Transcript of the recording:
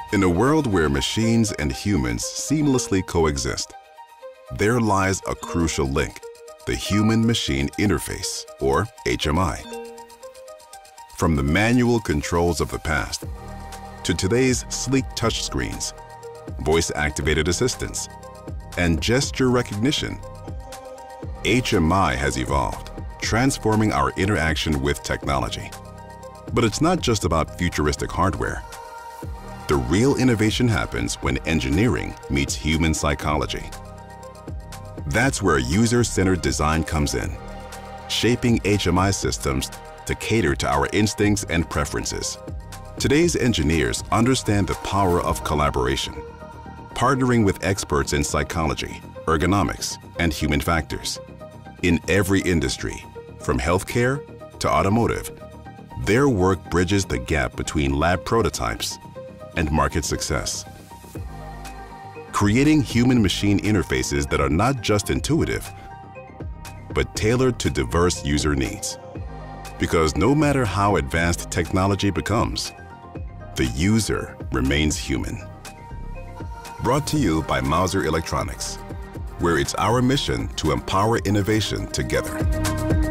In a world where machines and humans seamlessly coexist, there lies a crucial link, the human-machine interface, or HMI. From the manual controls of the past to today's sleek touchscreens, voice-activated assistants, and gesture recognition, HMI has evolved, transforming our interaction with technology. But it's not just about futuristic hardware. The real innovation happens when engineering meets human psychology. That's where user-centered design comes in, shaping HMI systems to cater to our instincts and preferences. Today's engineers understand the power of collaboration, partnering with experts in psychology, ergonomics, and human factors. In every industry, from healthcare to automotive, their work bridges the gap between lab prototypes and market success, creating human-machine interfaces that are not just intuitive, but tailored to diverse user needs. Because no matter how advanced technology becomes, the user remains human. Brought to you by Mouser Electronics, where it's our mission to empower innovation together.